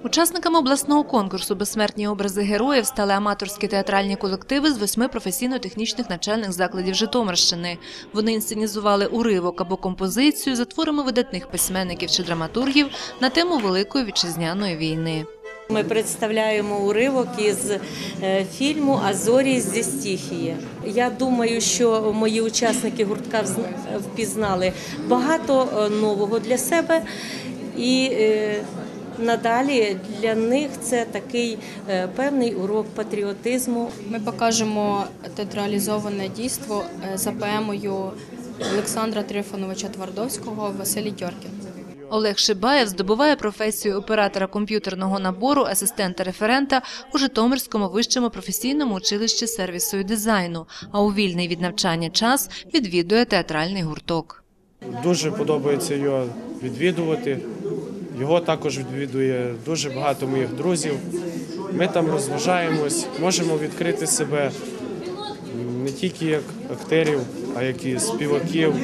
Учасниками обласного конкурсу «Безсмертні образи героїв» стали аматорські театральні колективи з 8 професійно-технічних навчальних закладів Житомирщини. Вони інсценізували уривок або композицію за творами видатних письменників чи драматургів на тему Великої Вітчизняної війни. Ми представляємо уривок із фільму «А зорі зі стихії». Я думаю, що мої учасники гуртка впізнали багато нового для себе і надалі для них це такий певний урок патріотизму. Ми покажемо театралізоване дійство за поемою Олександра Трифоновича Твардовського «Василій Тьоркін». Олег Шибаєв здобуває професію оператора комп'ютерного набору, асистента-референта у Житомирському вищому професійному училищі сервісу і дизайну, а у вільний від навчання час відвідує театральний гурток. Дуже подобається його відвідувати. Його також відвідує дуже багато моїх друзів. Ми там розважаємось, можемо відкрити себе не тільки як акторів, а як і співаків.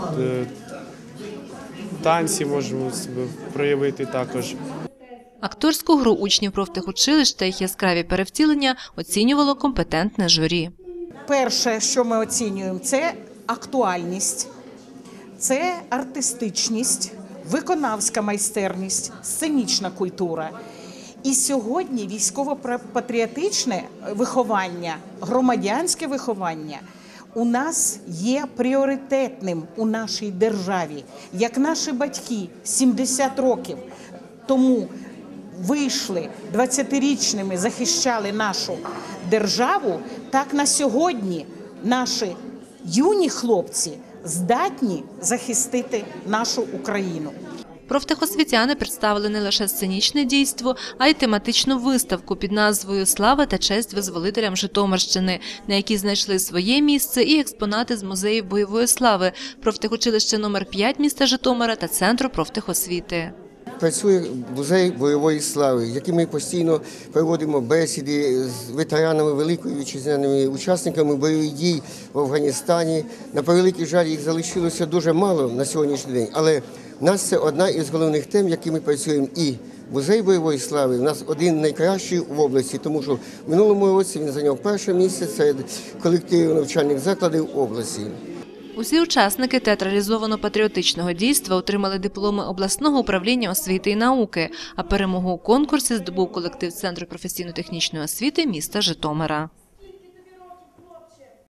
Танці можемо себе проявити також. Акторську гру учнів профтехучилищ та їх яскраві перевтілення оцінювало компетентне журі. Перше, що ми оцінюємо, це актуальність, це артистичність, виконавська майстерність, сценічна культура. І сьогодні військово-патріотичне виховання, громадянське виховання у нас є пріоритетним у нашій державі. Як наші батьки 70 років тому вийшли 20-річними, захищали нашу державу, так на сьогодні наші юні хлопці здатні захистити нашу Україну. Профтехосвітяни представили не лише сценічне дійство, а й тематичну виставку під назвою «Слава та честь визволителям Житомирщини», на якій знайшли своє місце і експонати з музеїв бойової слави, профтехучилища номер 5 міста Житомира та Центру профтехосвіти. Працює музей бойової слави, в який ми постійно проводимо бесіди з ветеранами Великої Вітчизняної, учасниками бойових дій в Афганістані. На превеликий жаль, їх залишилося дуже мало на сьогоднішній день, але у нас це одна із головних тем, які ми працюємо. І музей бойової слави у нас один найкращий в області, тому що в минулому році він зайняв перше місце серед колективів навчальних закладів області. Усі учасники театралізовано-патріотичного дійства отримали дипломи обласного управління освіти і науки, а перемогу у конкурсі здобув колектив Центру професійно-технічної освіти міста Житомира.